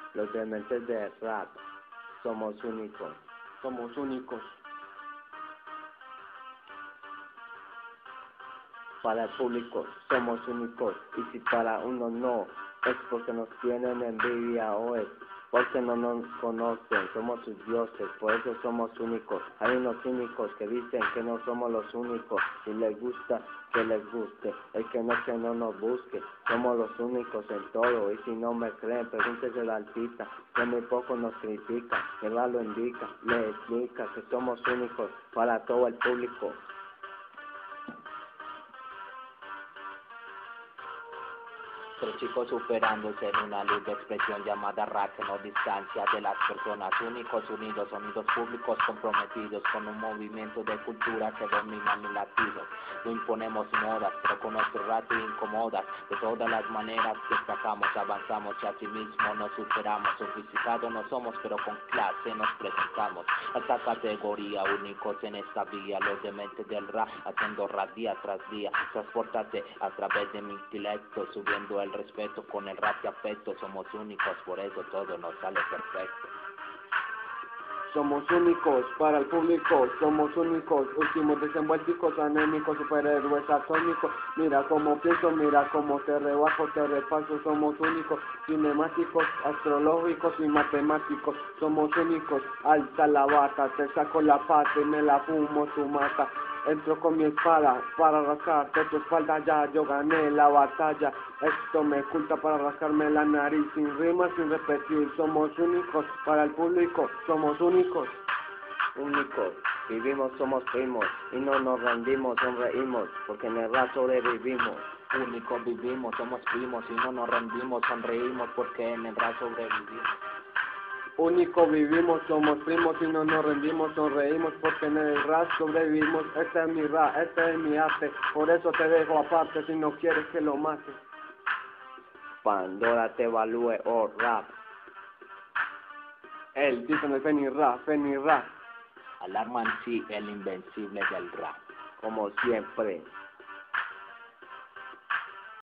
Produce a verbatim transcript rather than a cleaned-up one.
Los dementes de rap somos únicos. Somos únicos. Para el público somos únicos, y si para uno no, es porque nos tienen envidia o es porque no nos conocen, somos sus dioses, por eso somos únicos. Hay unos cínicos que dicen que no somos los únicos, si les gusta, que les guste, el que no, que no nos busque, somos los únicos en todo, y si no me creen, pregúntese al artista, que muy poco nos critica, que la lo indica, le explica que somos únicos para todo el público. Tres chicos superándose en una luz de expresión llamada rap que nos distancia de las personas, únicos, unidos, sonidos públicos comprometidos con un movimiento de cultura que domina mi latido. No imponemos modas, pero con nuestro rap incomodas. De todas las maneras destacamos, avanzamos y así mismo nos superamos. Sofisticados no somos, pero con clase nos presentamos. Alta categoría, únicos en esta vía, los dementes del rap, haciendo rap día tras día. Transportate a través de mi intelecto, subiendo el respeto con el rap de afecto. Somos únicos, por eso todo nos sale perfecto. Somos únicos para el público, somos únicos, últimos desenvuelticos, anémicos, superhéroes atómicos. Mira cómo pienso, mira cómo te rebajo, te repaso. Somos únicos, cinemáticos, astrológicos y matemáticos. Somos únicos, alta la bata, te saco la pata y me la fumo tu mata. Entro con mi espada para rascarte tu espalda, ya yo gané la batalla. Esto me oculta para rascarme la nariz, sin rimas, sin repetir. Somos únicos para el público, somos únicos. Únicos, vivimos, somos primos, y no nos rendimos, sonreímos, porque en el rap sobrevivimos. Únicos vivimos, somos primos y no nos rendimos, sonreímos porque en el rap sobrevivimos. Único vivimos, somos primos y no nos rendimos, sonreímos porque en el rap sobrevivimos. Este es mi rap, este es mi arte, por eso te dejo aparte si no quieres que lo mate. Pandora te evalúe, oh rap. Él dice en el Feni Rap, Feni Rap. Alarman sí, el invencible del rap. Como siempre.